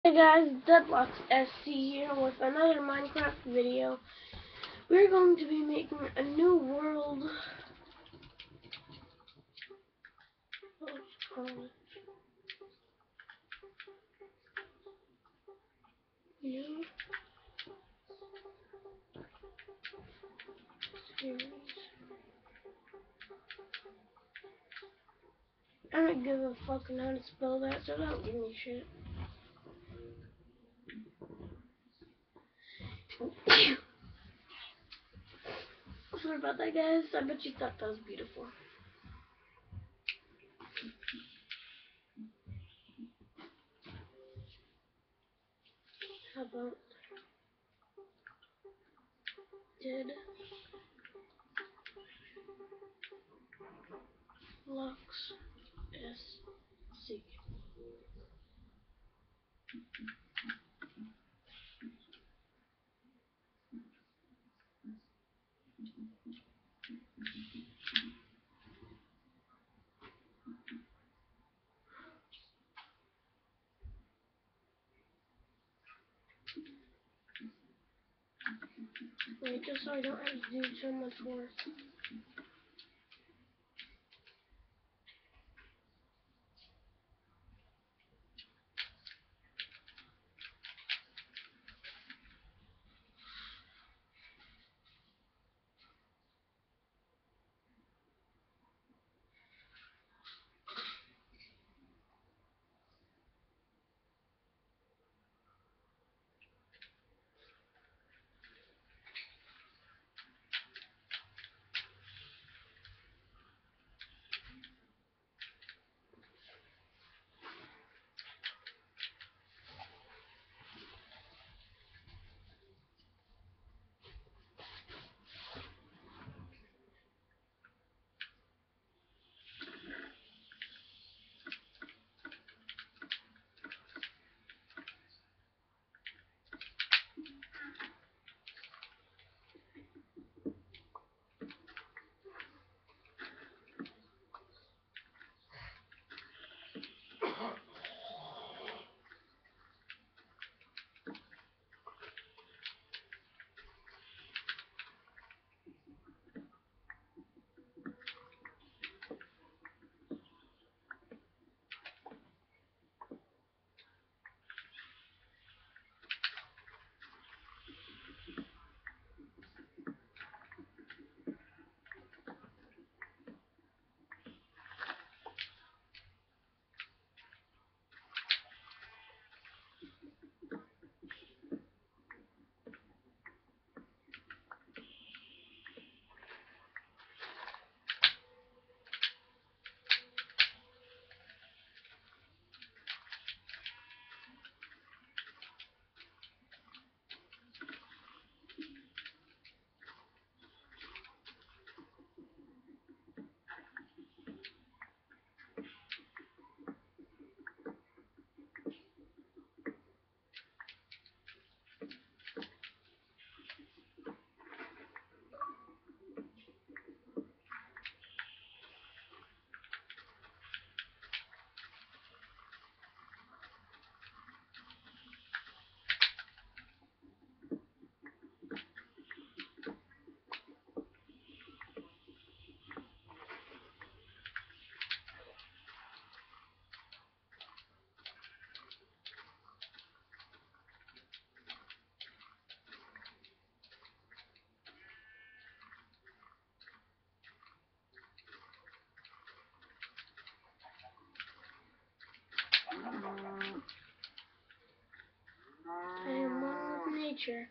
Hey guys, Deadlock SC here with another Minecraft video. We're going to be making a new world. What was it called? New series. I don't give a fuck on how to spell that, so don't give me shit. Sorry about that, guys. I bet you thought that was beautiful. How about Deadlocks SC? Wait, just so I don't have to do so much work. I am one with nature.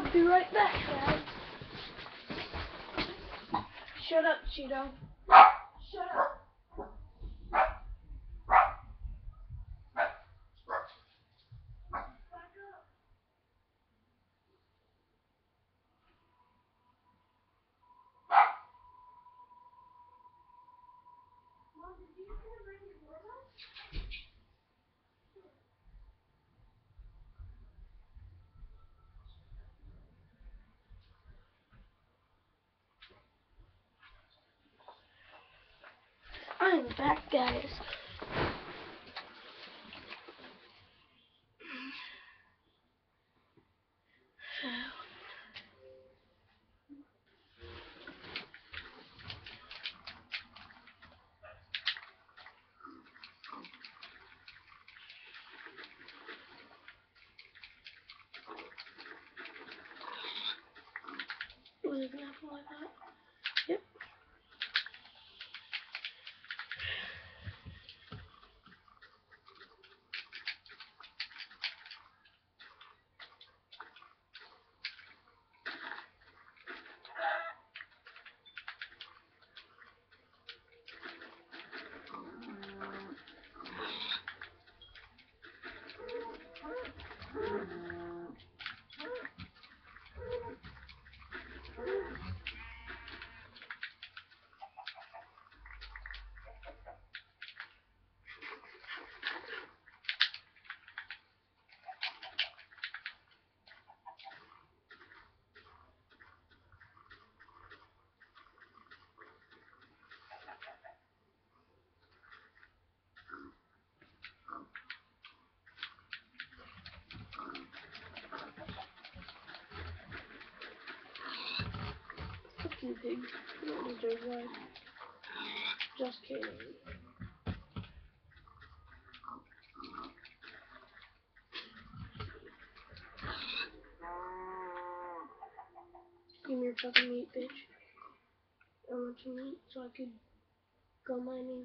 Be right back, guys. Shut up, Cheeto. Shut up. I'm back, guys. Was it gonna happen like that? Yep. Fuck you, pig. You don't deserve life. Just kidding. Give me your fucking meat, bitch. I want some meat so I could go mining.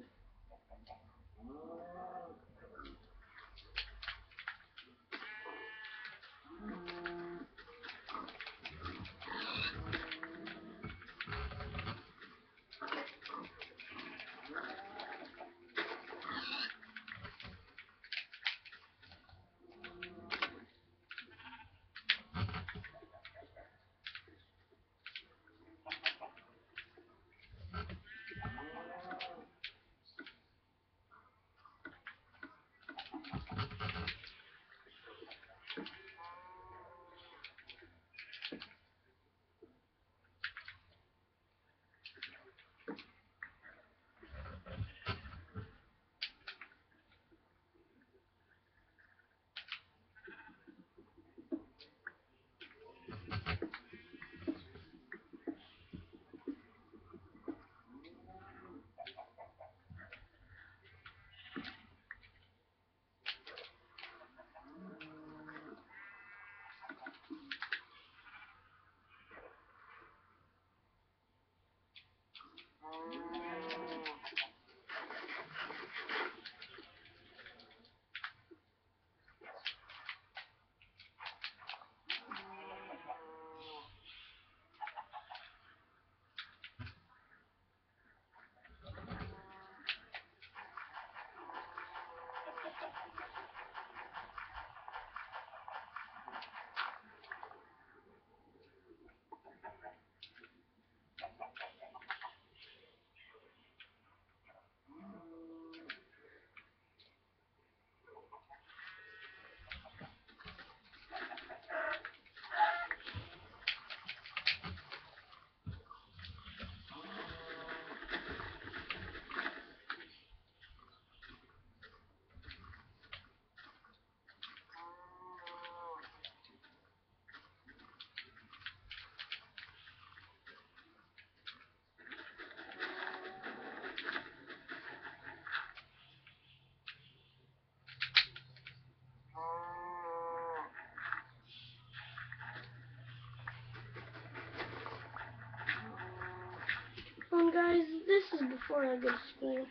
Guys, this is before I go to school,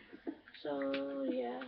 so yeah.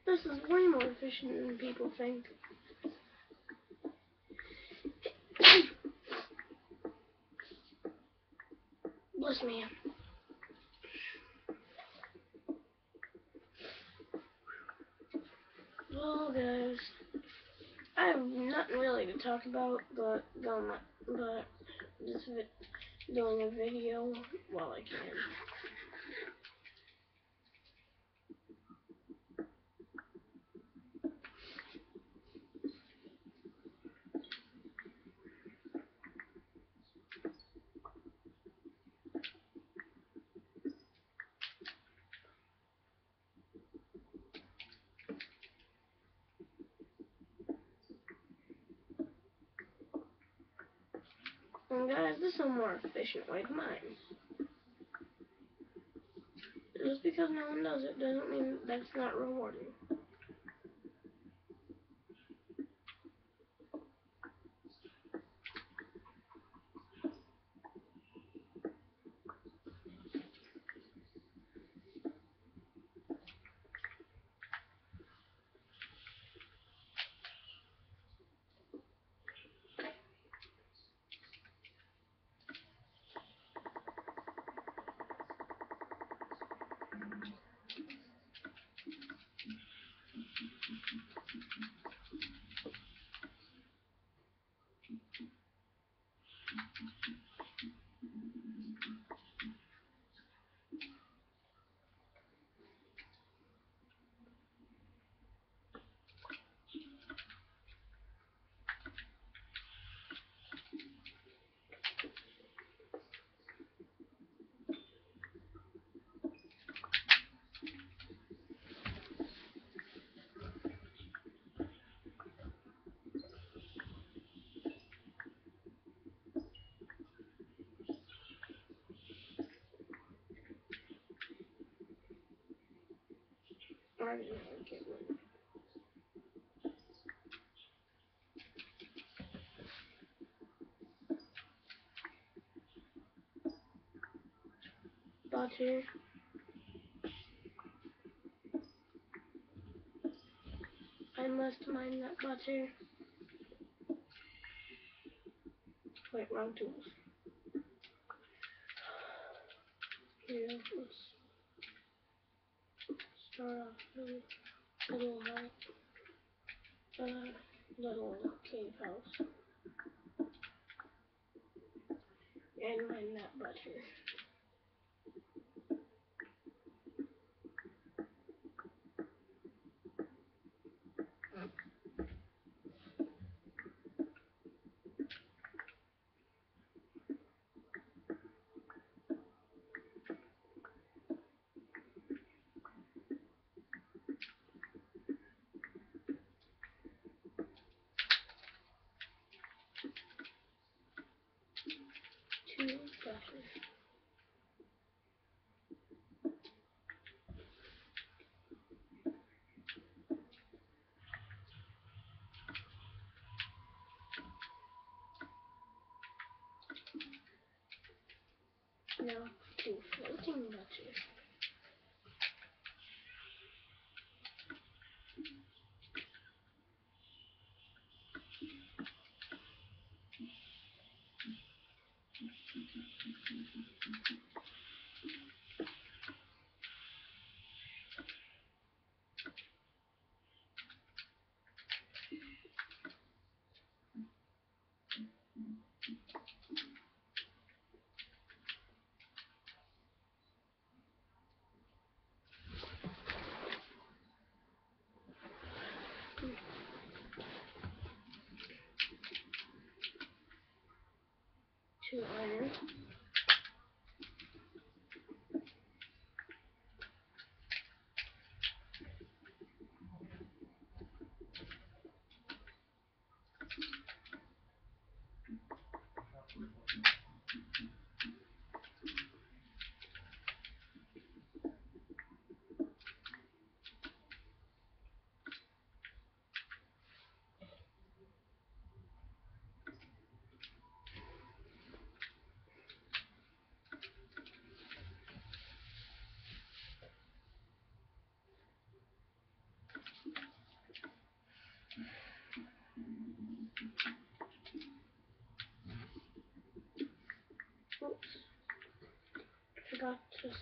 This is way more efficient than people think. Bless me. Well, guys, I have nothing really to talk about, but just doing a video while I can. And guys, this is a more efficient way of mine. Just because no one does it doesn't mean that's not rewarding. I didn't really get one. Butter. I must mine that butter. Wait, wrong tools. Here, let's start off with a little cave house. And mine that butter. Two butter. Now two floating butter. Two iron.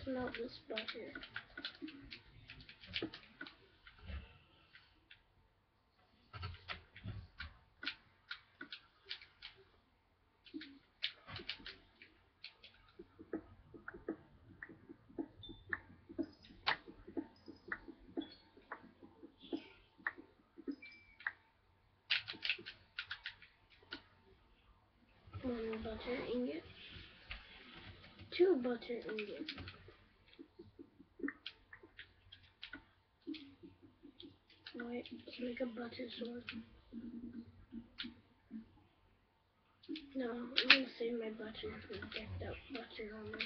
smelt this butter. One butter ingot. 2 butter ingots. Wait, let's make a butter sword. No, I'm gonna save my butter for decked out butter armor.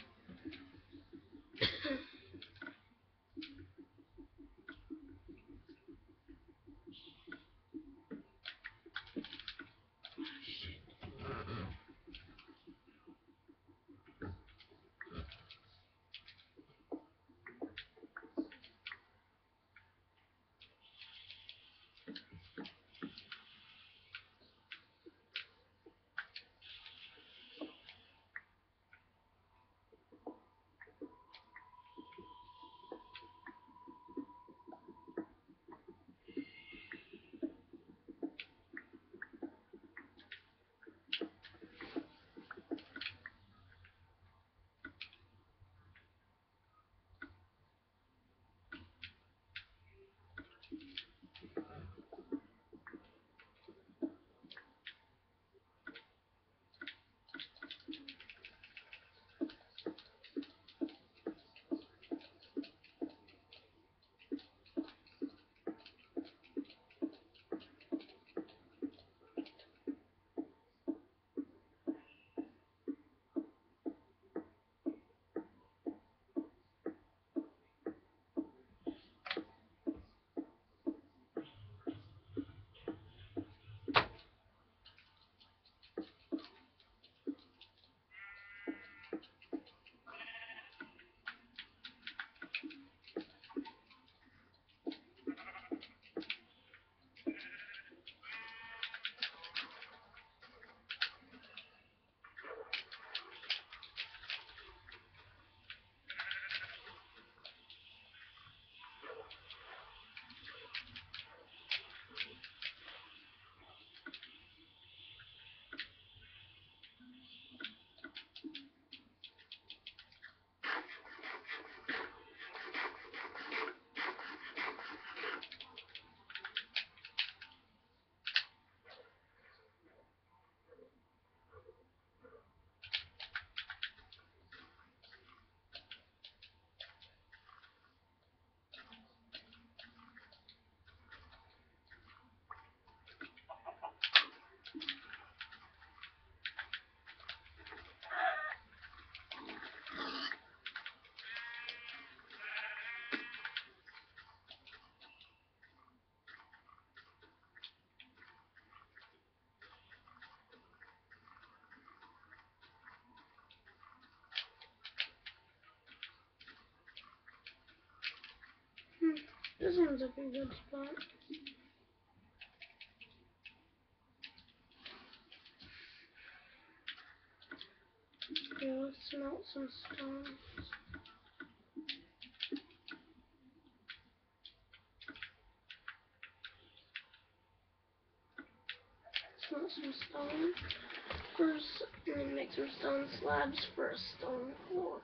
This seems like a good spot. Okay, let's melt some stone. Smelt some stone. First, I'm gonna make some stone slabs for a stone floor.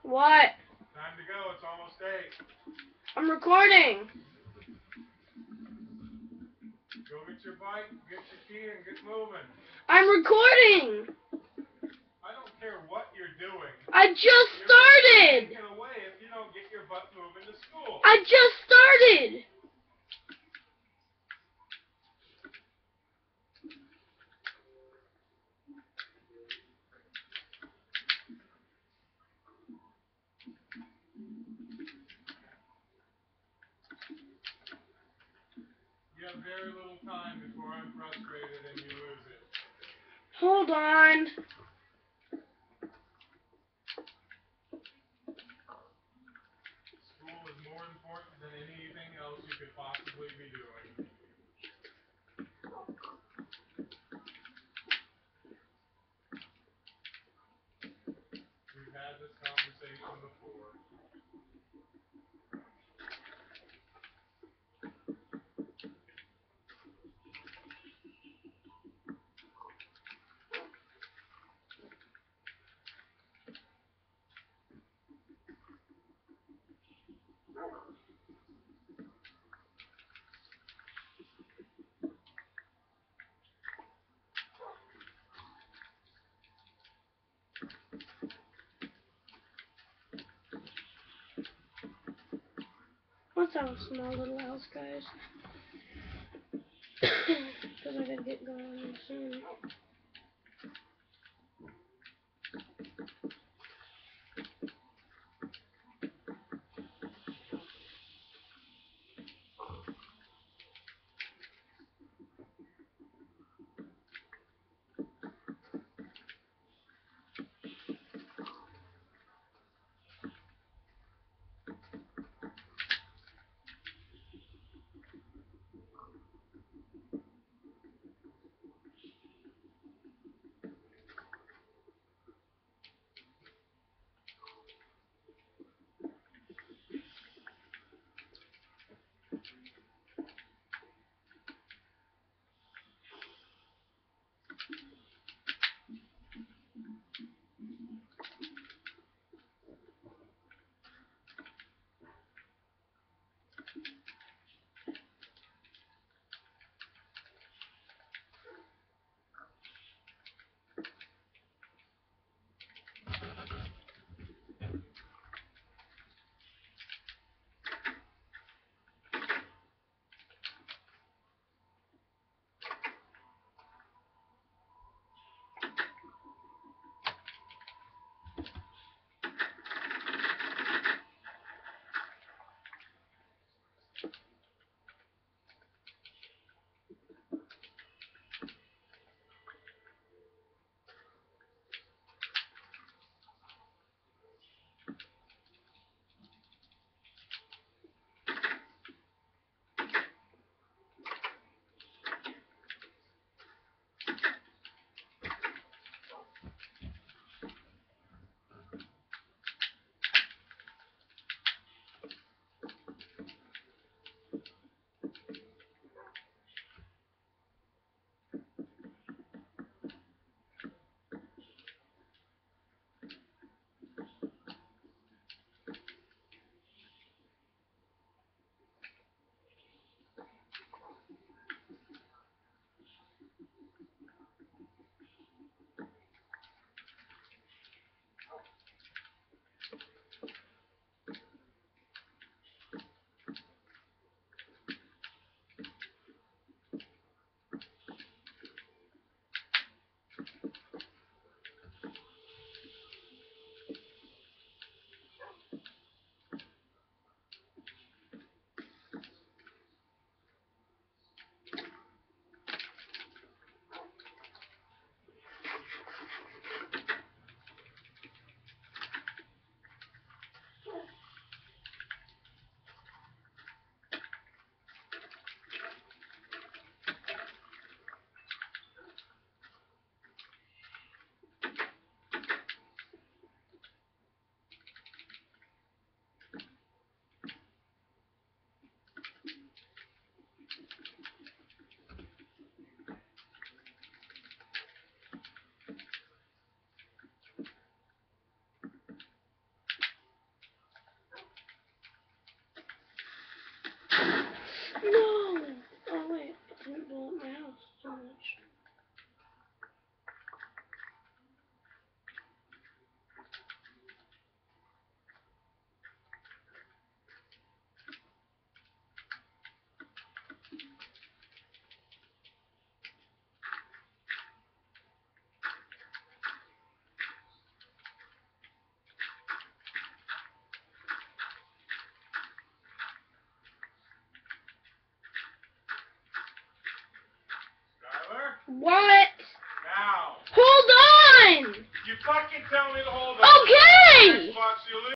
What? Time to go. It's almost 8. I'm recording. Go get your bike, get your key, and get moving. I'm recording. I don't care what you're doing. I just You're started. taken away if you don't get your butt moving to school. I just started. You have very little time before I'm frustrated and you lose it. Hold on. School is more important than anything else you could possibly be doing. We've had this conversation before. Let's have a small little house, guys. Because I gotta get going soon. Why